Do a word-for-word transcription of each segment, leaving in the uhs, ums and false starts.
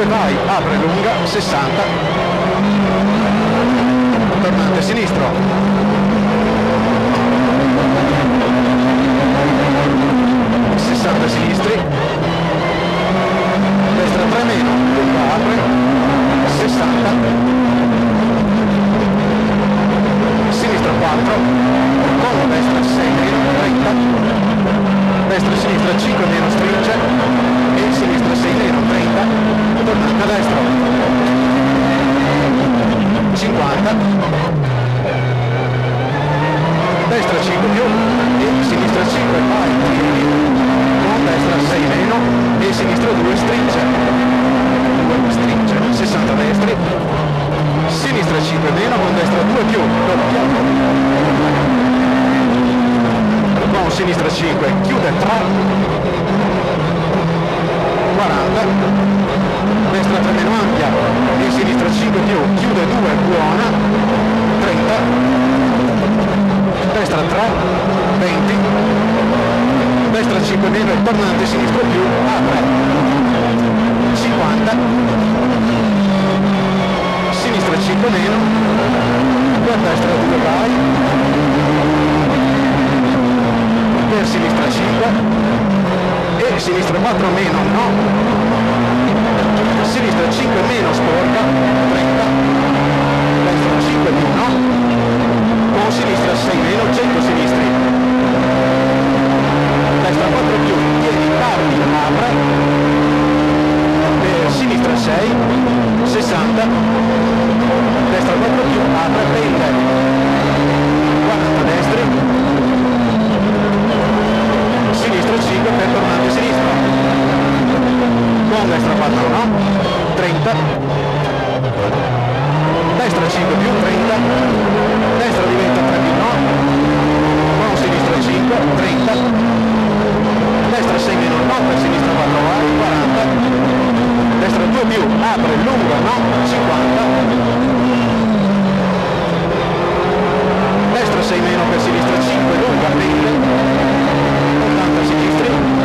vai, apre lunga, sessanta, tornante sinistro, sessanta sinistri, destra tre meno, lunga apre, sessanta, sinistra quattro, con destra sei meno, trenta, destra e sinistra cinque meno, stringe, e sinistra sei meno, trenta, tornante a destra, cinquanta, destra cinque più, e sinistra cinque, vai, tiri, con destra sei meno, e sinistra due, stringe, due, stringe, sessanta destri, sinistra cinque meno, con destra due più, doppia, con sinistra cinque, chiude tre, quaranta, destra tre meno ampia, e sinistra cinque più, chiude due, buona, trenta, destra tre, venti, destra cinque meno e tornante sinistra più, apre, cinquanta, sinistra cinque meno, per destra due vai, per sinistra cinque e sinistra quattro meno, no, sinistra cinque meno sporca, trenta, destra cinque più, no, con sinistra sei meno, cento sinistri, destra quattro più, tieni, parti, apre, per sinistra sei, sessanta, destra quattro più, apre, pende, quaranta destri, sinistra cinque per tornante sinistro, con destra quattro no, trenta, destra cinque più, trenta, destra diventa tre più no, con sinistra cinque, trenta, destra sei meno no, per sinistra quattro vai, quaranta, destra due più, apre, lunga no, cinquanta, destra sei meno per sinistra cinque, lunga, pende, ottanta sinistri,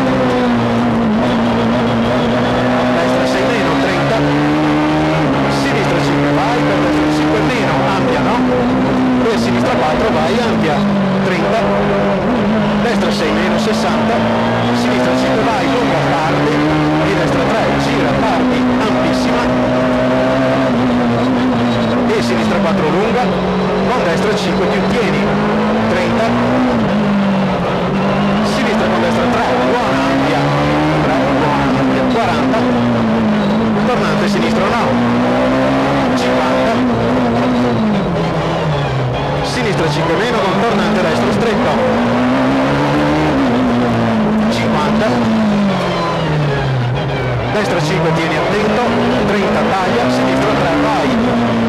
destra sei meno, trenta, sinistra cinque vai, per destra cinque meno, ampia no, per sinistra quattro vai, ampia, trenta, destra sei meno, sessanta, sinistra cinque vai, lunga, parti, e destra tre, gira, parti, ampissima, e sinistra quattro lunga, con destra cinque più tieni, trenta, sinistra con destra tre, buona ampia, tre, buona ampia, quaranta, tornante sinistro no, cinquanta, sinistra cinque meno con tornante destro stretto, cinquanta, destra cinque tieni attento, trenta taglia, sinistra tre vai,